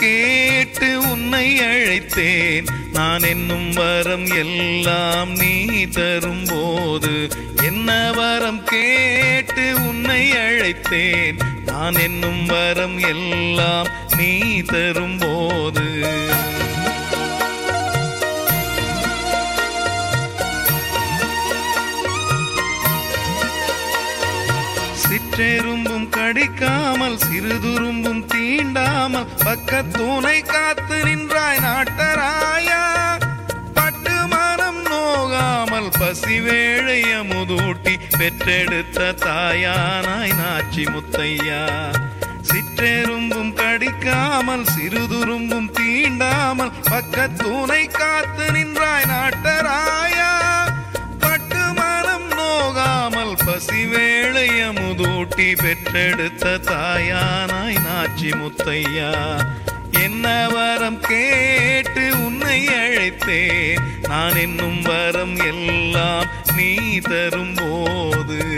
கேட்டு உன்னை அழைத்தேன். நான் என்னும் வரம் எல்லாம் நீ தரும்போது, என்ன வரம் கேட்டு உன்னை அழைத்தேன். நான் என்னும் வரம் எல்லாம் நீ தரும்போது, சிற்றெரும்பும் கடிக்காமல் சிறுதுரும்பும் தீண்டாமல் பக்கத்தூனை காத்து நின்றாய் நாட்டராயா. பட்டு மனம் நோகாமல் பசி வேளை அமுதூட்டி பெற்றெடுத்த தாயானாய் நாச்சி முத்தையா. சிற்றெரும்பும் கடிக்காமல் சிறுதுரும்பும் தீண்டாமல் பக்கத்தூனை காத்து நின்றாய் நாட்டராயா. பட்டு மனம் நோகாமல் பசி வேளை அமுதூட்டி பெற்றெடுத்த தாயானாய் நாச்சி முத்தையா. என்ன வரம் கேட்டு உன்னை அழைத்தேன். நான் என்னும் வரம் எல்லாம் நீ தரும்போது,